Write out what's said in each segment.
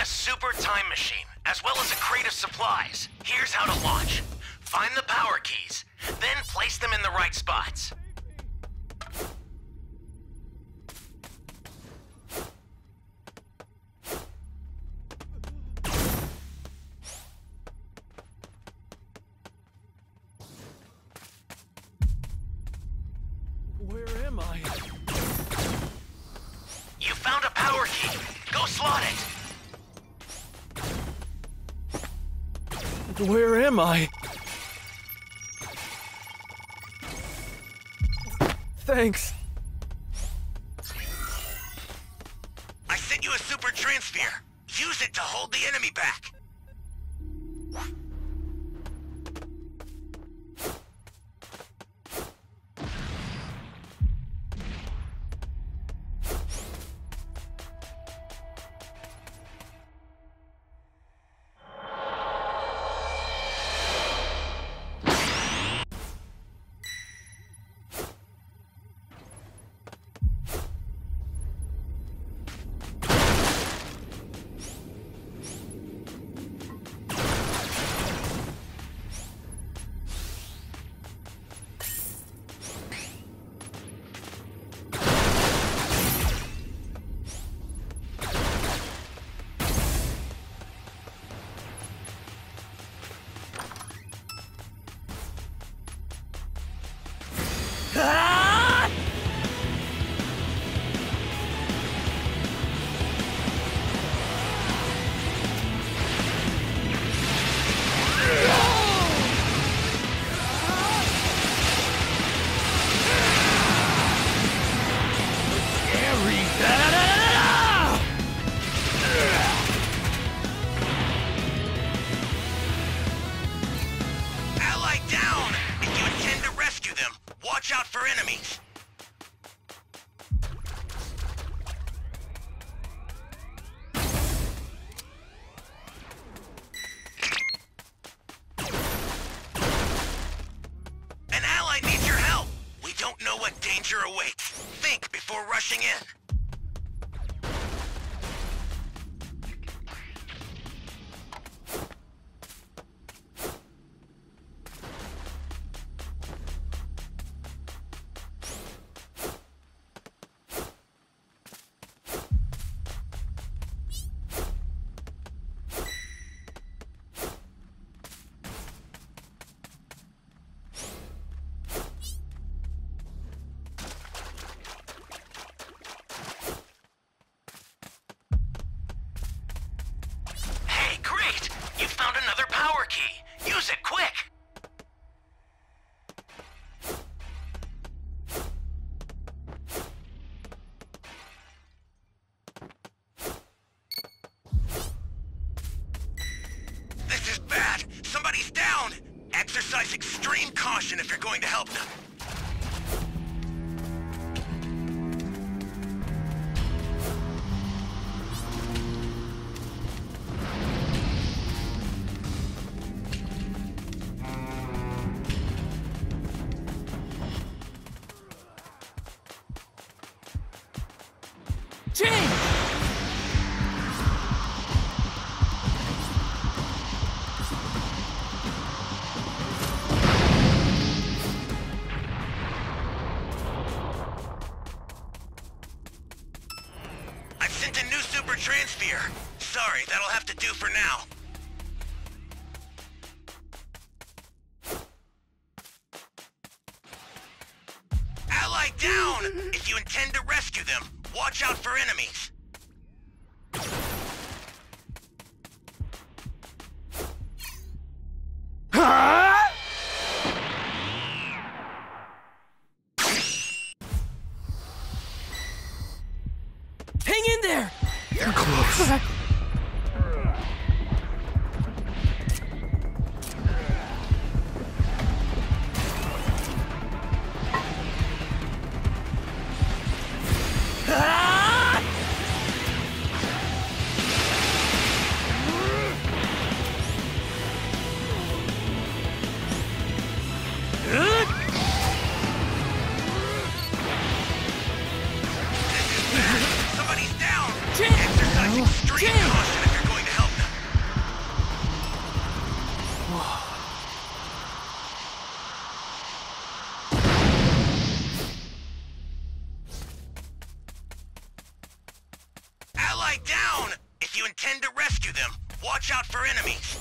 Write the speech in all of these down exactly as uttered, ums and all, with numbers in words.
a super time machine, as well as a crate of supplies. Here's how to launch. Find the power keys, then place them in the right spots. Where am I? You found a power key. Go slot it. Where am I? Thanks. I sent you a super transfer. Use it to hold the enemy back. Ah! Scary. Da-da-da-da-da! Ally down! If you intend to rescue them, watch out for enemies. An ally needs your help. We don't know what danger awaits. Think before rushing in. Hey, great! You found another power key. Use it quick! This is bad! Somebody's down! Exercise extreme caution if you're going to help them. Jane! I've sent a new super transfer. Sorry, that'll have to do for now. Ally down! If you intend to rescue them, watch out for enemies. Ah! Hang in there! They're close. Ah! Somebody's down! Jane! Exercise extreme Jane! caution if you're going intend to rescue them. Watch out for enemies.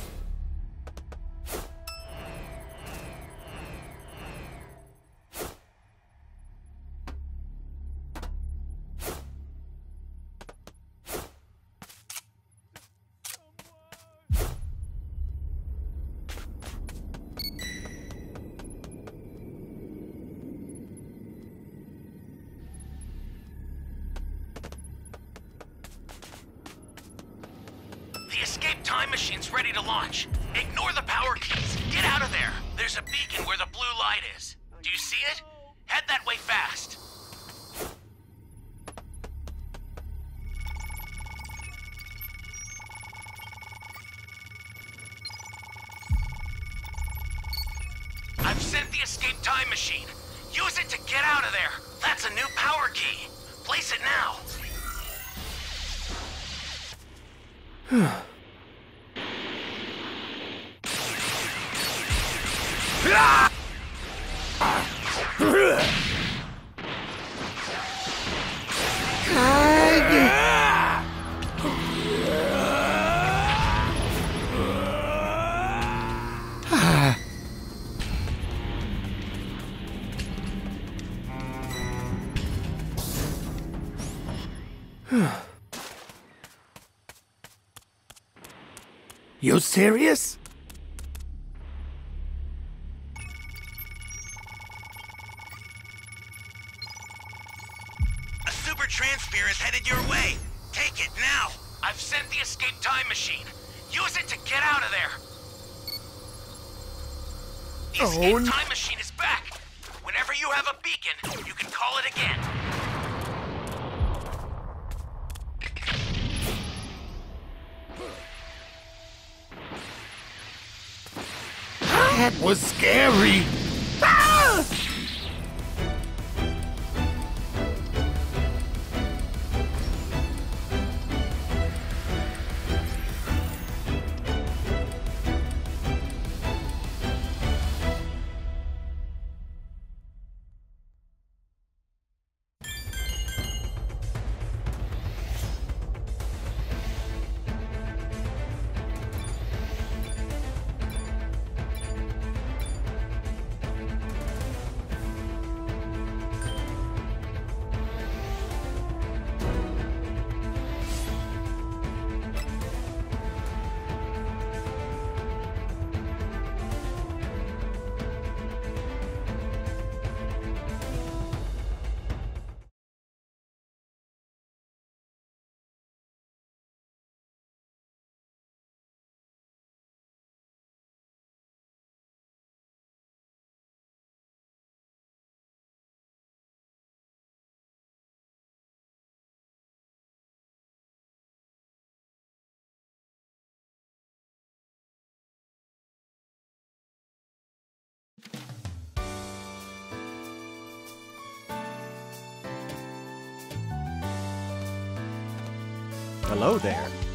The escape time machine's ready to launch. Ignore the power keys. Get out of there. There's a beacon where the blue light is. Do you see it? Head that way fast. I've sent the escape time machine. Use it to get out of there. That's a new power key. Place it now. You serious? A super transfer is headed your way. Take it now. I've sent the escape time machine. Use it to get out of there. The escape Oh, n- time machine is back. Whenever you have a beacon, you can call it again. That was scary. Ah! Hello there.